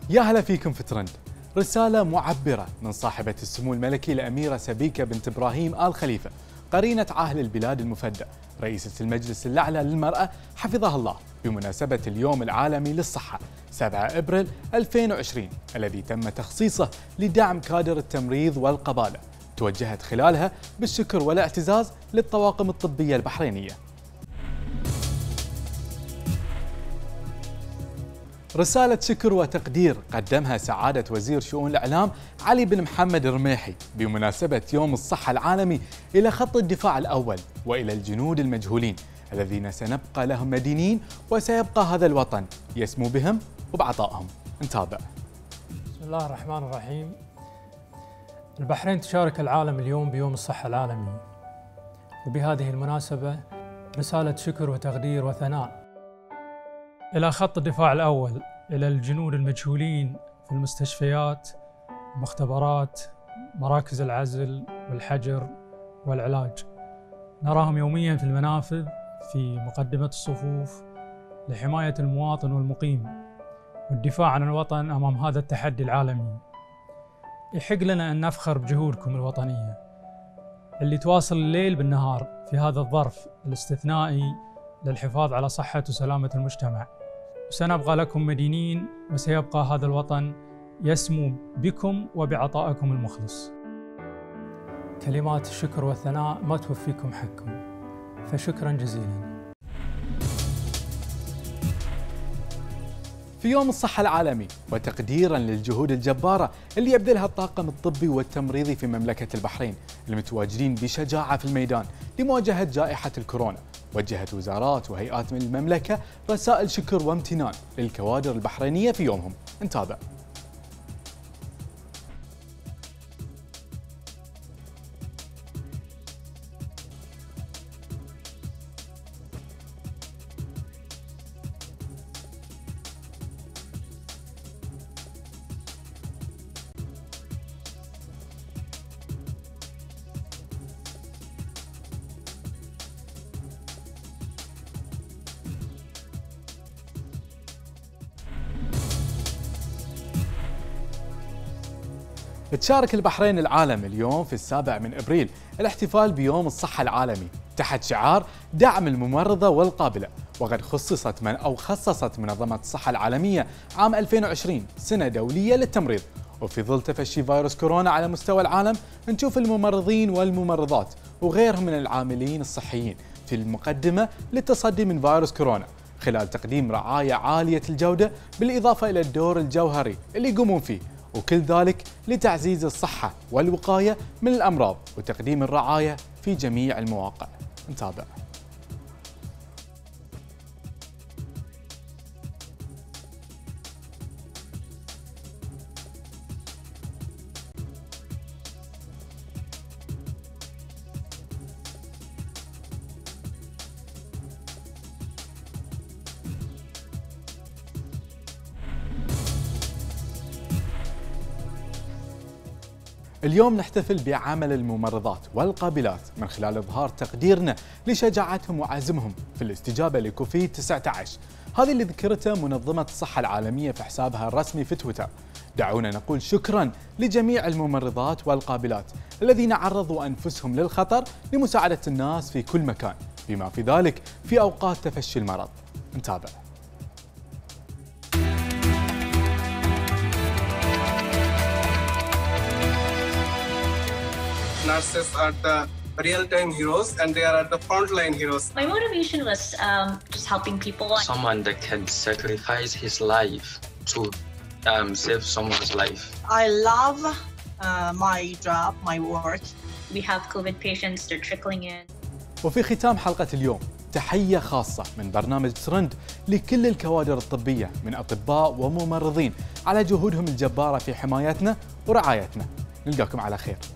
يا هلا فيكم في ترند. رسالة معبرة من صاحبة السمو الملكي الأميرة سبيكة بنت إبراهيم آل خليفة، قرينة عاهل البلاد المفدى، رئيسة المجلس الأعلى للمرأة حفظها الله، بمناسبة اليوم العالمي للصحة 7 أبريل 2020 الذي تم تخصيصه لدعم كادر التمريض والقبالة. توجهت خلالها بالشكر والاعتزاز للطواقم الطبية البحرينية. رسالة شكر وتقدير قدمها سعادة وزير شؤون الإعلام علي بن محمد الرميحي بمناسبة يوم الصحة العالمي إلى خط الدفاع الأول وإلى الجنود المجهولين الذين سنبقى لهم مدينين، وسيبقى هذا الوطن يسمو بهم وبعطائهم. نتابع. بسم الله الرحمن الرحيم. البحرين تشارك العالم اليوم بيوم الصحة العالمي، وبهذه المناسبة رسالة شكر وتقدير وثناء إلى خط الدفاع الأول، إلى الجنود المجهولين في المستشفيات، المختبرات، مراكز العزل والحجر والعلاج. نراهم يومياً في المنافذ في مقدمة الصفوف لحماية المواطن والمقيم والدفاع عن الوطن أمام هذا التحدي العالمي. يحق لنا أن نفخر بجهودكم الوطنية اللي تواصل الليل بالنهار في هذا الظرف الاستثنائي للحفاظ على صحة وسلامة المجتمع. وسنبقى لكم مدينين، وسيبقى هذا الوطن يسمو بكم وبعطائكم المخلص. كلمات الشكر والثناء ما توفيكم حقكم، فشكرا جزيلا. في يوم الصحة العالمي وتقديرا للجهود الجبارة اللي يبذلها الطاقم الطبي والتمريضي في مملكة البحرين المتواجدين بشجاعة في الميدان لمواجهة جائحة الكورونا، وجهت وزارات وهيئات من المملكة رسائل شكر وامتنان للكوادر البحرينية في يومهم. نتابع. تشارك البحرين العالم اليوم في 7 أبريل الاحتفال بيوم الصحة العالمي تحت شعار دعم الممرضة والقابلة، وقد خصصت منظمة الصحة العالمية عام 2020 سنة دولية للتمريض. وفي ظل تفشي فيروس كورونا على مستوى العالم، نشوف الممرضين والممرضات وغيرهم من العاملين الصحيين في المقدمة للتصدي من فيروس كورونا خلال تقديم رعاية عالية الجودة، بالإضافة إلى الدور الجوهري اللي يقومون فيه، وكل ذلك لتعزيز الصحة والوقاية من الأمراض وتقديم الرعاية في جميع المواقع. نتابع. اليوم نحتفل بعمل الممرضات والقابلات من خلال إظهار تقديرنا لشجاعتهم وعزمهم في الاستجابة لكوفيد 19، هذه اللي ذكرته منظمة الصحة العالمية في حسابها الرسمي في تويتر. دعونا نقول شكرا لجميع الممرضات والقابلات الذين عرضوا أنفسهم للخطر لمساعدة الناس في كل مكان، بما في ذلك في أوقات تفشي المرض. نتابع. Nurses are the real-time heroes and they are at the frontline heroes. My motivation was just helping people. Someone that can sacrifice his life to save someone's life. I love my job, my work. We have COVID patients, they're trickling in. وفي ختام حلقة اليوم تحية خاصة من برنامج ترند لكل الكوادر الطبية من أطباء وممرضين على جهودهم الجبارة في حمايتنا ورعايتنا. نلقاكم على خير.